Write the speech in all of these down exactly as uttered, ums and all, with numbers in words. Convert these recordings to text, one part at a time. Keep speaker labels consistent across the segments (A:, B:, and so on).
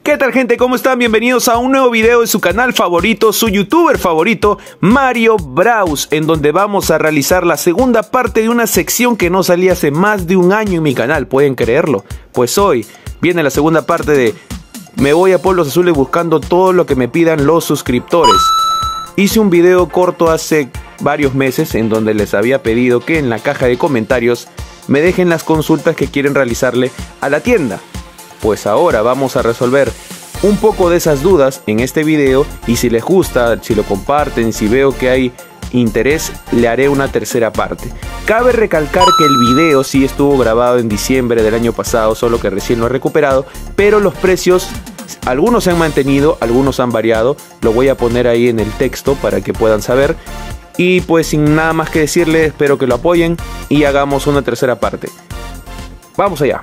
A: ¿Qué tal, gente? ¿Cómo están? Bienvenidos a un nuevo video de su canal favorito, su youtuber favorito, Mario Bros, en donde vamos a realizar la segunda parte de una sección que no salía hace más de un año en mi canal, ¿pueden creerlo? Pues hoy viene la segunda parte de me voy a Pueblos Azules buscando todo lo que me pidan los suscriptores. Hice un video corto hace varios meses en donde les había pedido que en la caja de comentarios me dejen las consultas que quieren realizarle a la tienda. Pues ahora vamos a resolver un poco de esas dudas en este video, y si les gusta, si lo comparten, si veo que hay interés, le haré una tercera parte. Cabe recalcar que el video sí estuvo grabado en diciembre del año pasado, solo que recién lo he recuperado, pero los precios, algunos se han mantenido, algunos han variado. Lo voy a poner ahí en el texto para que puedan saber. Y pues sin nada más que decirles, espero que lo apoyen y hagamos una tercera parte. Vamos allá.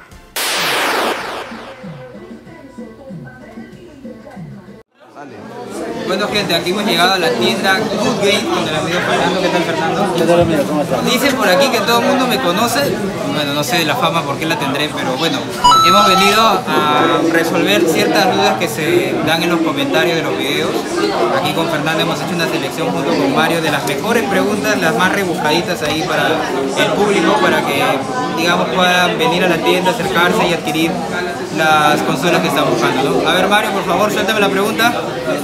B: Bueno, gente, aquí hemos llegado a la tienda Good Game con el amigo Fernando. ¿Qué tal, Fernando?
C: ¿Qué tal, amigo? ¿Cómo estás?
B: Dicen por aquí que todo el mundo me conoce. Bueno, no sé de la fama por qué la tendré, pero bueno, hemos venido a resolver ciertas dudas que se dan en los comentarios de los videos. Aquí con Fernando hemos hecho una selección junto con Mario de las mejores preguntas, las más rebuscaditas ahí para el público, para que, digamos, puedan venir a la tienda, acercarse y adquirir las consolas que están buscando, ¿no? A ver, Mario, por favor, suéltame la pregunta.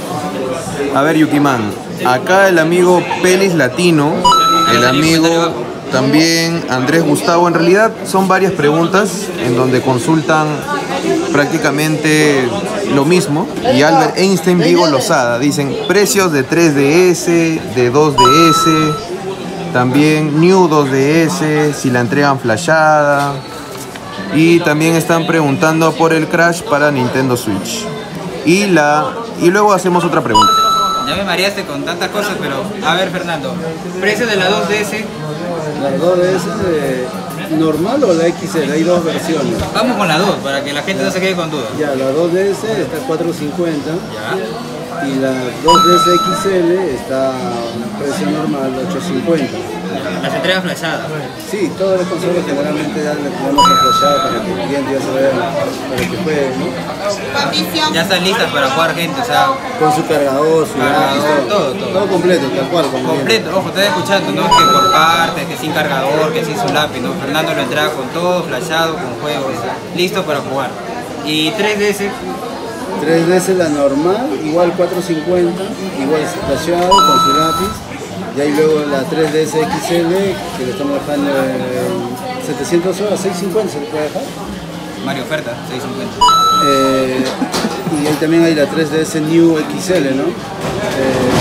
A: A ver, Yukiman, acá el amigo Pelis Latino, el amigo también Andrés Gustavo, en realidad son varias preguntas en donde consultan prácticamente lo mismo. Y Albert Einstein Vigo Lozada dicen precios de tres D S, de dos D S, también New dos D S, si la entregan flashada. Y también están preguntando por el Crash para Nintendo Switch. Y, la, y luego hacemos otra pregunta.
B: Ya me mareaste con tantas cosas, pero a ver, Fernando, ¿precio de la dos D S?
C: ¿La dos D S de normal o la X L? Hay dos versiones.
B: Vamos con la dos, para que la gente no se quede con dudas.
C: Ya, la dos D S está a cuatro cincuenta.
B: Ya.
C: Y la dos D S X L está a precio normal, ocho cincuenta.
B: Las entregas flashadas.
C: Sí, todas las consolas generalmente ya le ponemos a flashada para que el cliente ya se vea, para que juegue, ¿no?
B: Ya están listas para jugar, gente, o sea,
C: Con su cargador, su
B: Cargador,
C: lápiz,
B: todo, todo.
C: todo completo, tal cual. como
B: completo. Ojo, estoy escuchando, ¿no? Que por partes, que sin cargador, que sin su lápiz, ¿no? Fernando lo entrega con todo, flashado, con juegos, listo para jugar. Y tres D S,
C: viene. tres D S la normal, igual cuatro cincuenta, igual flashado, con su lápiz. Y ahí luego la tres D S X L, que le estamos dejando en setecientos horas, seiscientos cincuenta se le puede dejar.
B: Mario oferta, seiscientos cincuenta.
C: Eh, y ahí también hay la tres D S New X L, ¿no? Eh,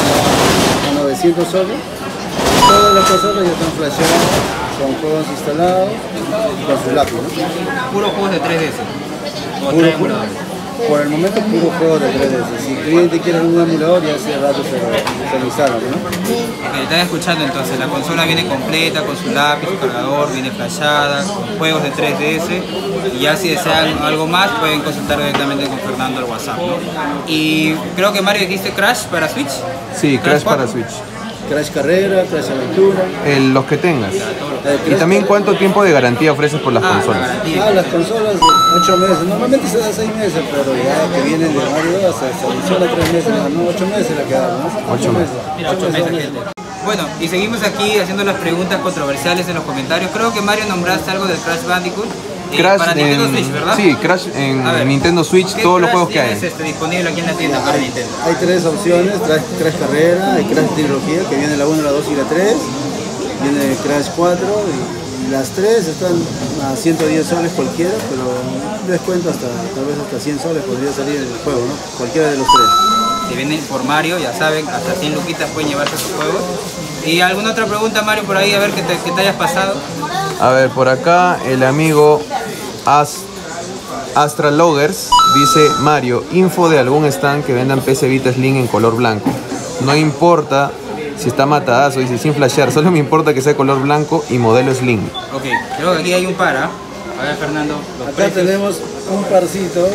C: a novecientos soles. Todas las consolas ya están flasheadas, con juegos instalados y con su lápiz, ¿no?
B: Puros juegos de tres D S. O
C: Puro,
B: tres
C: puro,
B: emuladores.
C: por el momento puro juego de tres D S. Si el cliente quiere algún emulador, ya hace rato se, se lo instalan, ¿no?
B: Ok, están escuchando entonces, la consola viene completa con su lápiz, su cargador, viene flashada, con juegos de tres D S, y ya si desean algo más pueden consultar directamente con Fernando al WhatsApp, ¿no? Y creo que Mario dijiste Crash para Switch.
A: Sí, Crash
B: cuatro.
A: para Switch.
C: Crash Carrera, Crash Aventura.
A: El, los que tengas.
C: Eh,
A: Y también cuánto tiempo de garantía ofreces por las
B: Ah,
A: consolas.
B: la garantía.
C: Ah, las consolas, ocho meses. Normalmente se da seis meses, pero ya que vienen de Mario se solo tres meses, no, ocho meses la quedaron, ¿no?
A: Ocho meses.
B: Mira, ocho meses, gente. Bueno, y seguimos aquí haciendo las preguntas controversiales en los comentarios. Creo que Mario nombraste algo del Crash Bandicoot. eh,
A: Crash
B: para Nintendo
A: en,
B: Switch, ¿verdad?
A: sí, Crash en
B: A ver,
A: Nintendo Switch,
B: ¿qué
A: todos los
B: Crash
A: juegos que hay.
B: tienes, este, disponible aquí en la tienda para Nintendo?
C: Hay tres opciones, Crash, Crash Carrera, hay Crash Trilogía, que viene la uno, la dos y la tres. Viene Crash cuatro y las tres están a ciento diez soles cualquiera, pero un descuento hasta tal vez hasta cien soles podría salir el juego, ¿no? Cualquiera de los tres.
B: Si vienen por Mario, ya saben, hasta cien luquitas pueden llevarse sus juegos. ¿Y alguna otra pregunta, Mario, por ahí? A ver que te, que te hayas pasado.
A: A ver, por acá el amigo As, Astralogers dice: Mario, info de algún stand que vendan P C Vita Slim en color blanco. No importa si está matadazo, dice, sin flashear, solo me importa que sea color blanco y modelo Slim.
B: Ok, creo que aquí hay un par, ¿ah? A ver, Fernando, los
C: Acá
B: precios.
C: tenemos un parcito,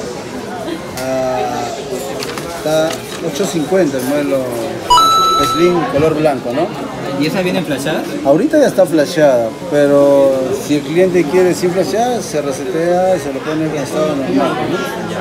C: ah, está ocho cincuenta el modelo Slim color blanco, ¿no?
B: ¿Y esas vienen flashadas?
C: Ahorita ya está flasheada, pero si el cliente quiere sin flashear, se resetea y se lo pone en estado normal, ¿no?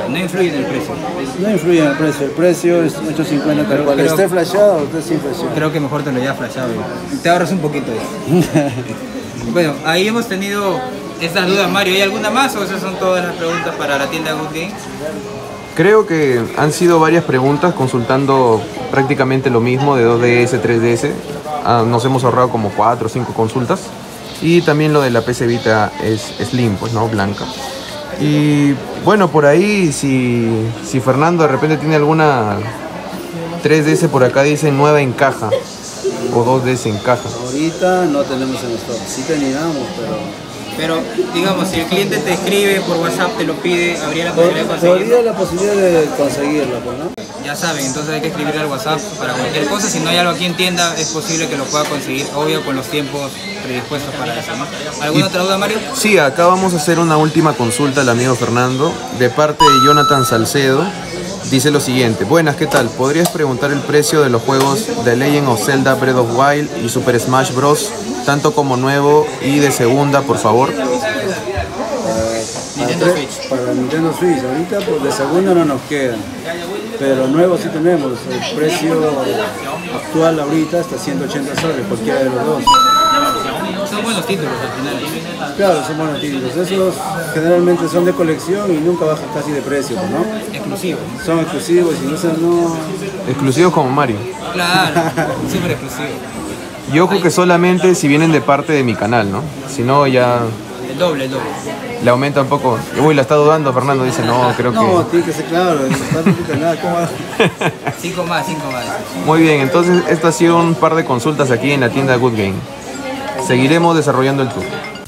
B: No influye en el precio.
C: No influye en el precio, el precio es ochocientos cincuenta tal cual.
B: Creo-
C: Esté flashado, usted sin presión.
B: Creo que mejor te lo llevas flashado y te ahorras un poquito ahí. Bueno, ahí hemos tenido estas dudas, Mario. ¿Hay alguna más o esas son todas las preguntas para la tienda Good Game?
A: Creo que han sido varias preguntas consultando prácticamente lo mismo de dos D S, tres D S. Ah, nos hemos ahorrado como cuatro o cinco consultas. Y también lo de la P C Vita es Slim, pues no, blanca. Y bueno, por ahí si, si Fernando de repente tiene alguna tres D S por acá, dice nueva en caja o dos D S en caja.
C: Ahorita no tenemos en stock, sí teníamos, pero...
B: Pero, digamos, si el cliente te escribe por WhatsApp, te lo pide, ¿habría la posibilidad de
C: Todavía
B: conseguirlo?
C: la posibilidad de conseguirlo, pues, ¿no?
B: Ya saben, entonces hay que escribir al WhatsApp para cualquier cosa. Si no hay algo aquí en tienda, es posible que lo pueda conseguir, obvio, con los tiempos predispuestos para eso, ¿no? ¿Alguna
A: Y-
B: otra duda, Mario?
A: Sí, acá vamos a hacer una última consulta al amigo Fernando de parte de Jonathan Salcedo. Dice lo siguiente: buenas, ¿qué tal? ¿Podrías preguntar el precio de los juegos The Legend of Zelda Breath of Wild y Super Smash Bros, tanto como nuevo y de segunda, por favor?
C: Para,
B: Nintendo
C: tre-
B: Switch.
C: para Nintendo Switch, ahorita pues de segundo no nos queda, pero nuevo sí tenemos. El precio actual ahorita está ciento ochenta soles, cualquiera de los dos.
B: Son buenos títulos al final.
C: Claro, son buenos títulos. Esos generalmente son de colección y nunca bajan casi de precio, ¿no?
B: Exclusivos.
C: Son exclusivos y no se no...
A: Exclusivos como Mario.
B: Claro, súper exclusivo.
A: Y ojo que solamente si vienen de parte de mi canal, ¿no? Si no, ya
B: El doble, el doble.
A: le aumenta un poco. Uy, la está dudando Fernando, dice, no, creo
C: No,
A: que...
C: tiene que ser claro, está en tu canal, ¿cómo va?
B: Cinco más, cinco más.
A: Muy bien, entonces esto ha sido un par de consultas aquí en la tienda Good Game. Seguiremos desarrollando el tour.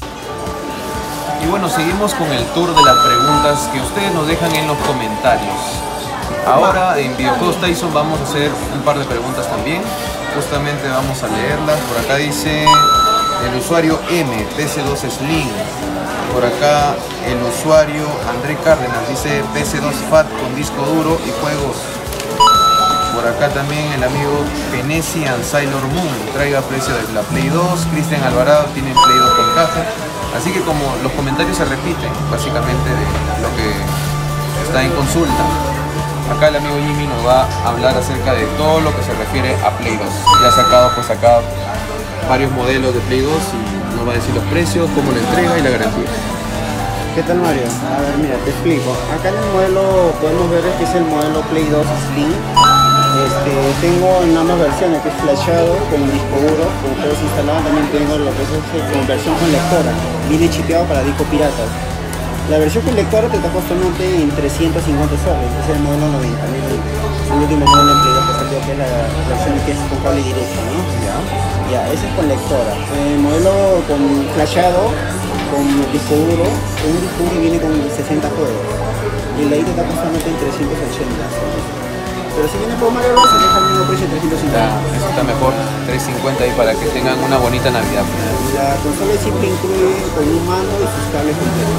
A: Y bueno, seguimos con el tour de las preguntas que ustedes nos dejan en los comentarios. Ahora en Videojuegos Tyson vamos a hacer un par de preguntas también. Justamente vamos a leerlas. Por acá dice el usuario M, P C dos Slim. Por acá el usuario André Cárdenas dice P C dos Fat con disco duro y juegos. Por acá también el amigo Penesian Sailor Moon traiga precio de la Play dos. Cristian Alvarado tiene Play dos con caja. Así que como los comentarios se repiten básicamente de lo que está en consulta, acá el amigo Jimmy nos va a hablar acerca de todo lo que se refiere a Play dos. Ya ha sacado pues acá varios modelos de Play dos y nos va a decir los precios, cómo la entrega y la garantía.
D: ¿Qué tal, Mario? A ver, mira, te explico. Acá en el modelo podemos ver que es el modelo Play dos Slim. Este, tengo en ambas versiones, que es flashado con disco duro, con juegos instalados. También tengo lo que es este, con versión con lectora. Viene chipeado para discos piratas. La versión con lectora te está costando en trescientos cincuenta soles, es el modelo noventa mil. Es el último modelo en Play dos que salió, que es la versión que es con cable directo, ¿no? Ya, ya, ese es con lectora. El modelo con flashado, con disco duro, un disco duro viene con sesenta juegos. Y el de ahí te está costando en trescientos ochenta soles. Pero si viene por Mario Bros, se deja el mismo precio de trescientos cincuenta.
A: Ya, eso está mejor, trescientos cincuenta ahí para que tengan una bonita Navidad.
D: La consola siempre incluye con un mando y sus cables completos.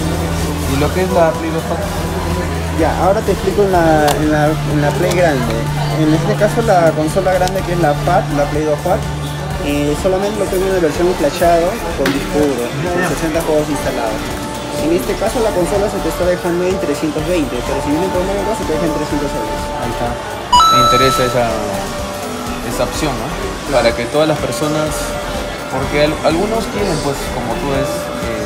A: ¿Y lo que es la Play dos Fat?
D: Ya, ahora te explico en la, en, la, en la Play grande. En este caso la consola grande, que es la Fat, la Play dos Fat, eh, solamente lo tengo en la versión flashado con disco duro, con sesenta juegos instalados. En este caso la consola se te está dejando en trescientos veinte, pero si viene por Mario Bros se te deja en trescientos soles.
A: Ahí está. Me interesa esa, esa opción, ¿no? Para que todas las personas, porque al- algunos quieren, pues, como tú ves,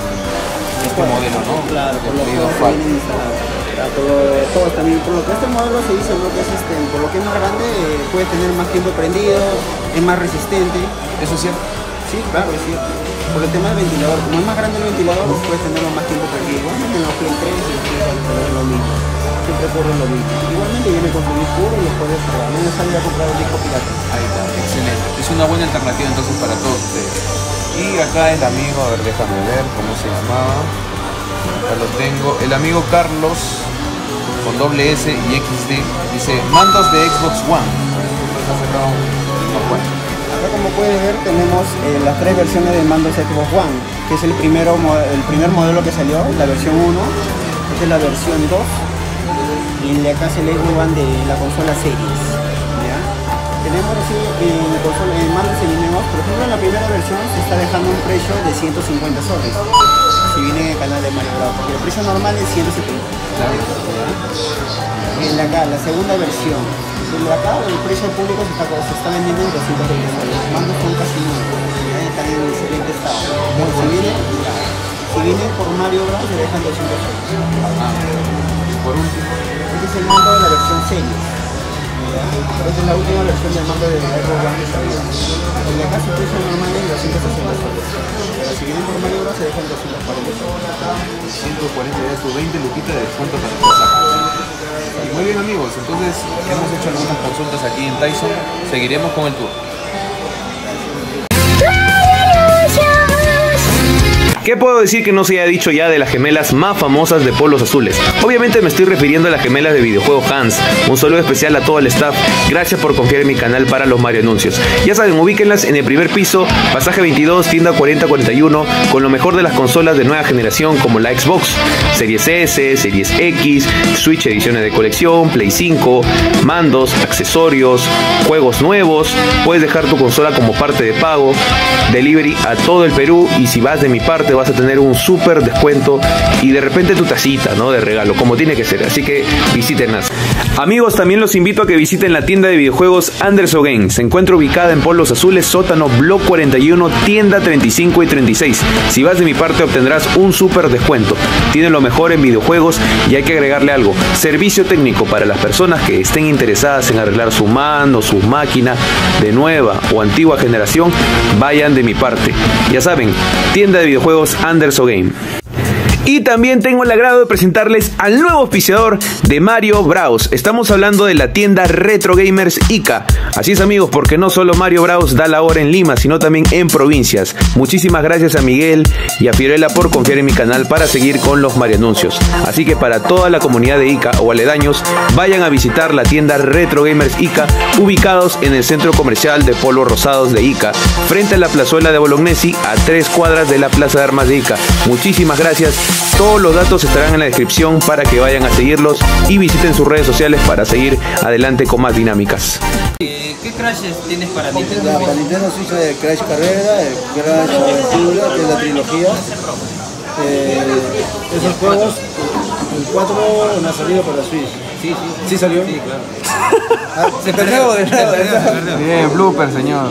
A: eh, este modelo, ¿no?
D: Claro, por lo
A: Play
D: que
A: dos
D: se
A: Fat.
D: vienen instalados. Claro, por lo, todos también, por lo que este modelo se dice, ¿no? Que es este, por lo que es más grande, eh, puede tener más tiempo prendido, es más resistente.
A: ¿Eso es cierto?
D: Sí, claro, es cierto. Por el tema del ventilador, como es más grande el ventilador, puedes tenerlo más tiempo prendido. Igualmente en los Play tres y los Play cuatro es lo mismo. Siempre ocurre lo mismo. Igualmente viene con su disco duro y lo puedes probar. No es salir a comprar un disco pirata.
A: Ahí está, excelente. Es una buena alternativa entonces para todos ustedes. Y acá el amigo, a ver, déjame ver cómo se llamaba. Acá lo tengo. El amigo Carlos, con doble S y X D, dice, mandos de Xbox One. Está sacado unos cuantos.
D: Acá, como puedes ver, tenemos eh, las tres versiones de mandos Xbox One, que es el, primero, mo- el primer modelo que salió, la versión uno. Esta es la versión dos. Y el de acá es el Xbox One de la consola Series. ¿Ya? Tenemos así en, consola, en mandos seminuevos, por ejemplo en la primera versión se está dejando un precio de ciento cincuenta soles. Si viene en el canal de Mario Bravo, porque el precio normal es ciento setenta. Claro. Y en la, acá, la segunda versión, en la acá el precio al público se está, se está vendiendo en doscientos veinte soles. Los mandos son casi nuevos, ya están en excelente estado. Bueno, si viene, si viene por Mario Bros se dejan doscientos soles. Ah,
A: por último.
D: Este es el mando de la versión series. Esta es la última versión del mando de Aero One que salió. En la casa el precio normal es doscientos sesenta soles. Pero si vienen por Mario Bros se dejan doscientos cuarenta soles.
A: ciento cuarenta ya tu veinte luquitas de descuento para empezar. Muy bien amigos, entonces hemos hecho algunas consultas aquí en Tyson. Seguiremos con el tour. ¿Qué puedo decir que no se haya dicho ya de las gemelas más famosas de polos azules? Obviamente me estoy refiriendo a las gemelas de videojuego Hans. Un saludo especial a todo el staff. Gracias por confiar en mi canal para los Mario anuncios. Ya saben, ubíquenlas en el primer piso, pasaje veintidós, tienda cuarenta cuarenta y uno, con lo mejor de las consolas de nueva generación como la Xbox, Series S, Series X, Switch ediciones de colección, Play cinco, mandos, accesorios, juegos nuevos. Puedes dejar tu consola como parte de pago, delivery a todo el Perú, y si vas de mi parte vas a tener un súper descuento y de repente tu tacita, ¿no?, de regalo, como tiene que ser. Así que visítenlas. Amigos, también los invito a que visiten la tienda de videojuegos Anderson Games. Se encuentra ubicada en Polos Azules, sótano, block cuarenta y uno, tienda treinta y cinco y treinta y seis. Si vas de mi parte obtendrás un súper descuento. Tiene lo mejor en videojuegos y hay que agregarle algo: servicio técnico para las personas que estén interesadas en arreglar su mando, su máquina de nueva o antigua generación. Vayan de mi parte. Ya saben, tienda de videojuegos Anderson Game. Y también tengo el agrado de presentarles al nuevo auspiciador de Mario Bros. Estamos hablando de la tienda Retro Gamers Ica. Así es amigos, porque no solo Mario Bros da la hora en Lima, sino también en provincias. Muchísimas gracias a Miguel y a Fiorella por confiar en mi canal para seguir con los Mario anuncios. Así que para toda la comunidad de Ica o aledaños, vayan a visitar la tienda Retro Gamers Ica, ubicados en el centro comercial de Polos Rosados de Ica, frente a la plazuela de Bolognesi, a tres cuadras de la Plaza de Armas de Ica. Muchísimas gracias. Todos los datos estarán en la descripción para que vayan a seguirlos y visiten sus redes sociales para seguir adelante con más dinámicas.
B: Eh, ¿Qué crashes tienes para Nintendo
C: La,
B: Switch?
C: para Nintendo Switch de Crash Carrera, el Crash Aventura, que es la trilogía. Eh, esos juegos, el cuatro no ha salido para Switch.
B: Sí, sí.
C: ¿Sí salió?
B: Sí, claro.
C: Ah, se perdió, de nada, de nada.
A: Bien, blooper, señor.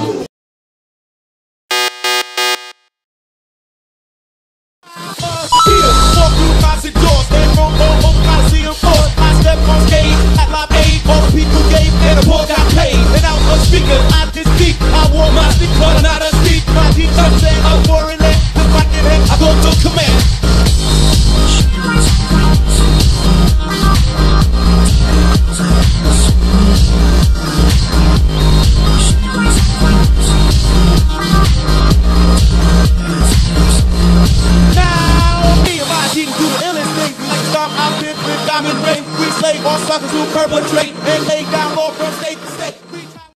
E: Diamond ring, we slay all suckers who perpetrate and lay down law from state to state. We